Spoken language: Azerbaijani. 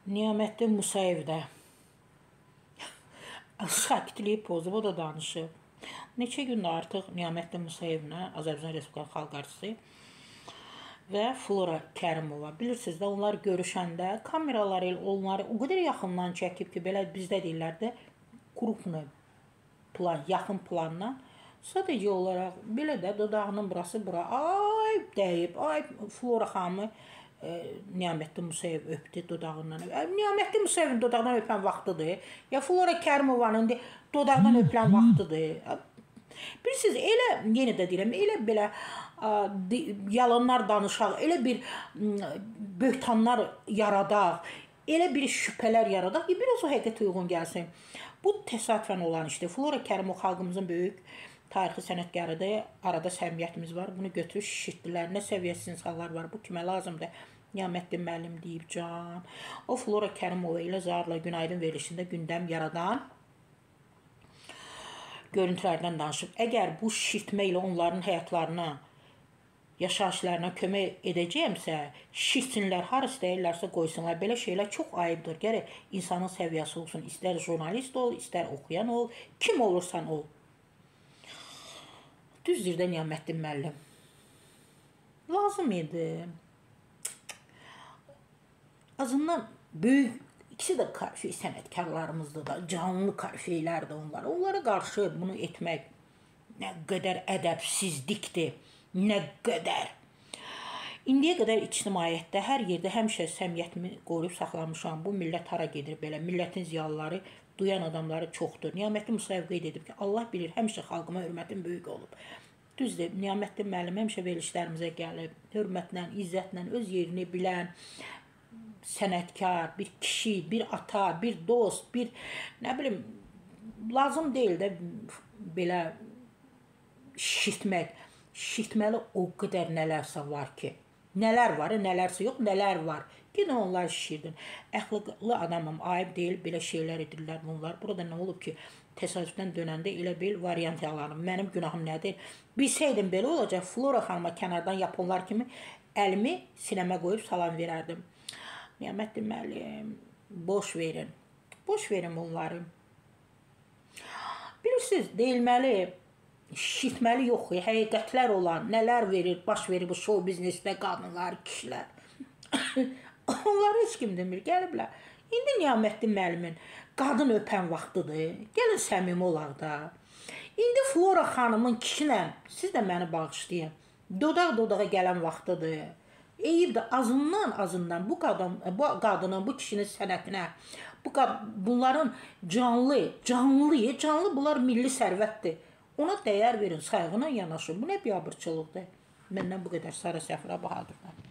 Niyamətdin Musayev də sakitliyi pozub, o da danışıb. Neçə gündür artıq Niyamətdin Musayevlə Azərbaycan Respublikası Xalq Artisti və Flora Kərimova. Bilirsiniz də, onlar görüşəndə kameraları onları o qədər yaxından çəkib ki, belə bizdə deyirlər də, krupnu plan, yaxın planla. Sadəcə olaraq belə də dodağının burası bura ay dəyib, ay Flora xanımı Niyamətdin Musayev öpdü dodağından. Niyamətdin Musayevin dodağından öpən vaxtıdır. Ya Flora Kərimovanın dodağından öpülən vaxtıdır. Bilirsiniz, elə, yenə də deyirəm, elə belə yalanlar danışaq, elə bir böhtanlar yaradaq, elə bir şübhələr yaradaq ki, biraz o həqiqət uyğun gəlsin. Bu təsadüfən olan işdir. Flora Kərimov xalqımızın böyük tarixi sənətkarıdır. Arada səmiyyətimiz var. Bunu götürüb şişirtdilər. Nə səviyyəsiz insanlar var. Bu kimə lazımdır? Niyamətdin müəllim deyib can. O Flora Kərimova ilə Zaharla Günaydın verilişində gündəm yaradan görüntülərdən danışıb. Əgər bu şişirtmə ilə onların həyatlarına, yaşayışlarına kömək edəcəyəmsə, şişirtsinlər, har istəyirlərsə qoysunlar. Belə şeylər çox ayıbdır. Gərək insanın səviyyəsi olsun. İstər jurnalist ol, istər oxuyan ol, kim olursan ol. Düzdür də Niyamətdin müəllim. Lazım idi. Azından böyük, ikisi də karfi sənətkarlarımızdır da, canlı karfiylərdir onlar. Onlara qarşı bunu etmək nə qədər ədəbsizlikdir, nə qədər. İndiyə qədər ictimaiyyətdə, hər yerdə həmişə səmiyyətimi qoruyub saxlamışam. Bu millət hara gedir belə, millətin ziyalıları, duyan adamları çoxdur. Niyamətdin Musayev qeyd edib ki, Allah bilir, həmişə xalqıma hörmətim böyük olub. Düzdür, Niyamətdin müəllim həmişə verilişlərimizə gəlib, hörmətlə, izzətlə, öz yerini bilən, sənətkar, bir kişi, bir ata, bir dost, bir, nə bilim, lazım deyil də belə şişirtmək. Şişirtməli o qədər nələrsə var ki, nələr var, nələrsə yox, nələr var. Yenə onlar şişirdin. Əxlaqlı adamım, ayıb deyil, belə şeylər edirlər bunlar. Burada nə olub ki, təsadüfdən dönəndə elə bir variant yalanım. Mənim günahım nədir? Bilsəydim belə olacaq, Flora xanıma kənardan yaponlar kimi əlimi sinəmə qoyub salam verərdim. Niyamətdin müəllim, boş verin. Boş verin bunları. Bilirsiniz, deyilməli, şişirtməli yox, həqiqətlər olan, nələr verir, baş verir bu show biznesdə qadınlar, kişilər. Onları heç kim demir, gəliblər. İndi Niyamətdin müəllimin qadın öpən vaxtıdır. Gəlin səmimi olaq da. İndi Flora xanımın kişinə, siz də məni bağışlayın, dodaq-dodağa gələn vaxtıdır. Eyib də azından bu qadının, bu kişinin sənətinə, bunların canlı, bunlar milli sərvətdir. Ona dəyər verin, sayğına yanaşın. Bu nə biabırçılıqdır? Məndən bu qədər. Sara Səfra Bahadırlar.